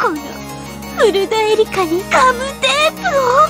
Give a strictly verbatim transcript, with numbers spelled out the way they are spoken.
このフルダエリカにガムテープを。